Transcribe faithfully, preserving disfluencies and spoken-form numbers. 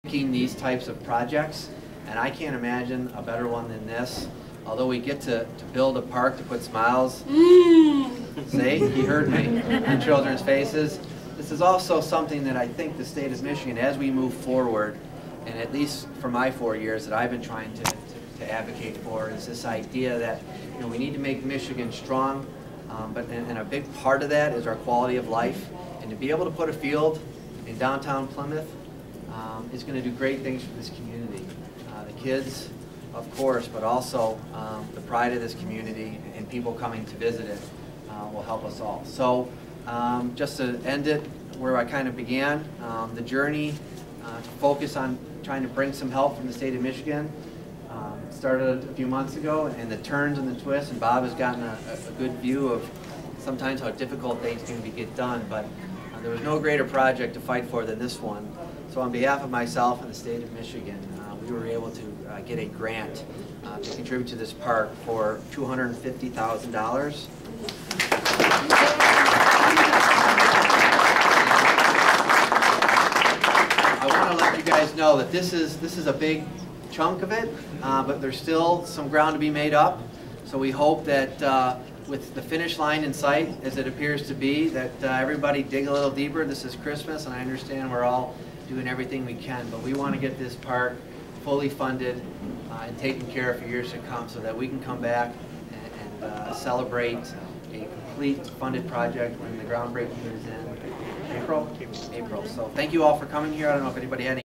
These types of projects, and I can't imagine a better one than this. Although we get to, to build a park to put smiles, mm. see, he heard me, in children's faces. This is also something that I think the state of Michigan, as we move forward, and at least for my four years that I've been trying to, to, to advocate for, is this idea that, you know, we need to make Michigan strong, um, but and, and a big part of that is our quality of life, and to be able to put a field in downtown Plymouth Um, is going to do great things for this community. Uh, the kids, of course, but also um, the pride of this community and people coming to visit it uh, will help us all. So um, just to end it where I kind of began, um, the journey uh, to focus on trying to bring some help from the state of Michigan um, started a few months ago, and the turns and the twists, and Bob has gotten a, a good view of sometimes how difficult things can be get done, but uh, there was no greater project to fight for than this one. So on behalf of myself and the state of Michigan, uh, we were able to uh, get a grant uh, to contribute to this park for two hundred fifty thousand dollars. I want to let you guys know that this is, this is a big chunk of it, uh, but there's still some ground to be made up. So we hope that uh, with the finish line in sight, as it appears to be, that uh, everybody dig a little deeper. This is Christmas, and I understand we're all doing everything we can, but we want to get this park fully funded uh, and taken care of for years to come, so that we can come back and, and uh, celebrate a complete funded project when the groundbreaking is in April. April. So thank you all for coming here. I don't know if anybody had any